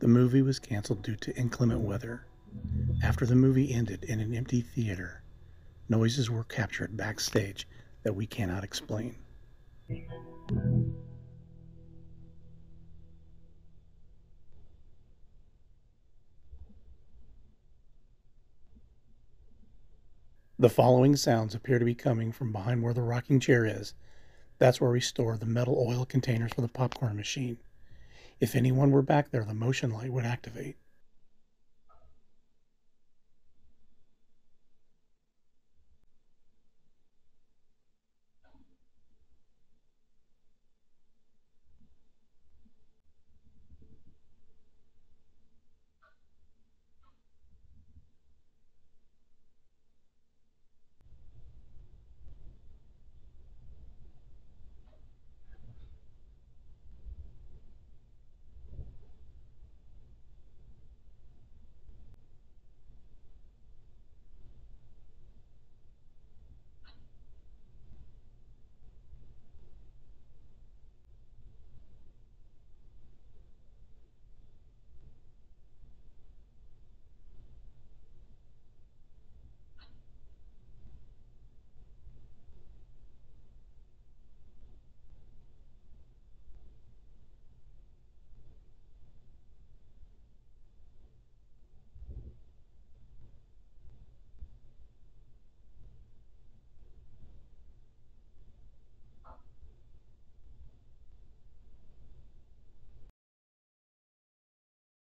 The movie was canceled due to inclement weather. After the movie ended in an empty theater, noises were captured backstage that we cannot explain. The following sounds appear to be coming from behind where the rocking chair is. That's where we store the metal oil containers for the popcorn machine. If anyone were back there, the motion light would activate.